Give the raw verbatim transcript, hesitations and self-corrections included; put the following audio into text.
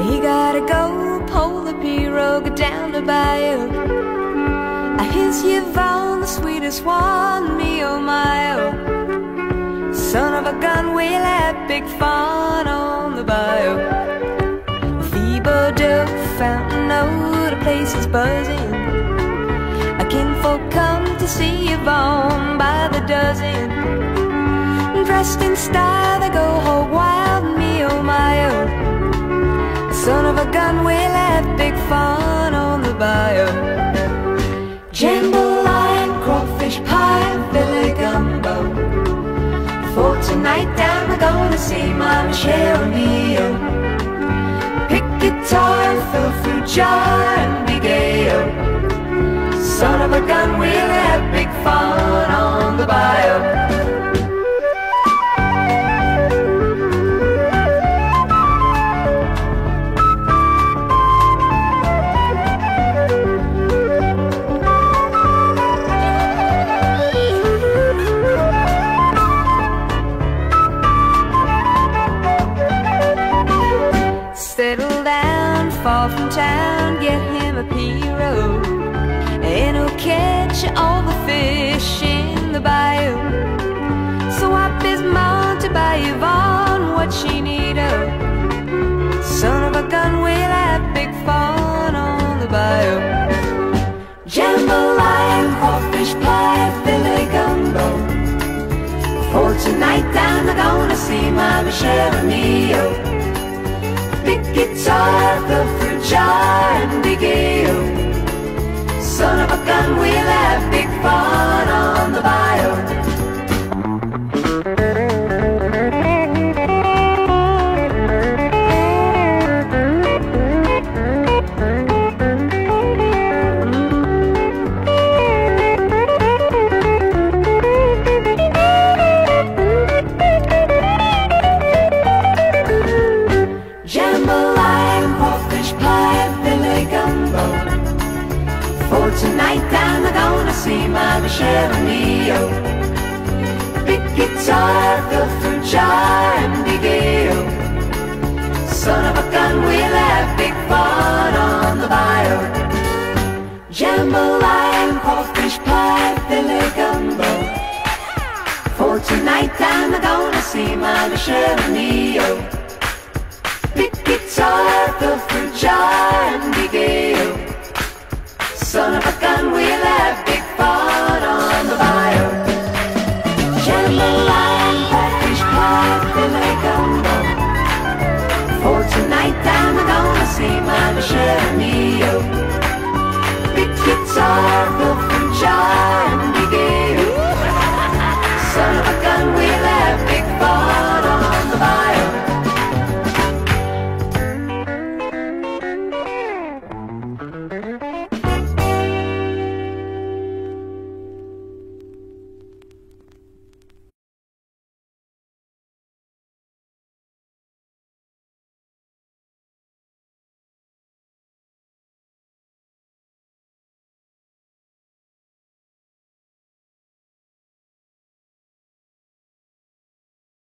He gotta go pull the pirogue down the bayou. I hears Yvonne, the sweetest one, me oh my oh. Son of a gun, we'll have big fun on the bayou. Feeble fountain, oh, the place is buzzing. A kinfolk come to see Yvonne by the dozen. Dressed in style, they go hog wild, me oh my oh. Son of a gun, we'll have big fun on the bayou. Jambalaya, crawfish pie, Billy gumbo. For tonight down, we're gonna see my Michelle O'Neill. Pick guitar, fill fruit jar, and be gay, oh. Son of a gun, we'll have big fun on the bayou. Settle down, far from town, get him a pirogue, and he'll catch all the fish in the bayou. So up his mounted by Yvonne, what she need oh. Son of a gun, we'll have big fun on the bayou. Jambalaya, crawfish pie, Billy gumbo. For tonight down, we're gonna see my Michelle O'Neill. Big guitar, fill fruit jar, and big ale. Son of a gun, we'll have big fun on the bayou. Tonight down, we're gonna see my Michelle O'Neill. Big guitar, fill fruit jar, and big ale. Son of a gun, we'll have big fun on the bayou. Jambalaya, crawfish pie, Billy gumbo. For tonight down, we're gonna see my Michelle O'Neill. Big guitar, fill fruit jar, and big ale. Son of a gun, we'll have big fun on the bayou. Jambalaya, crawfish pie, Billy gumbo. For tonight down, we're gonna see my Michelle O'Neill. Big guitar,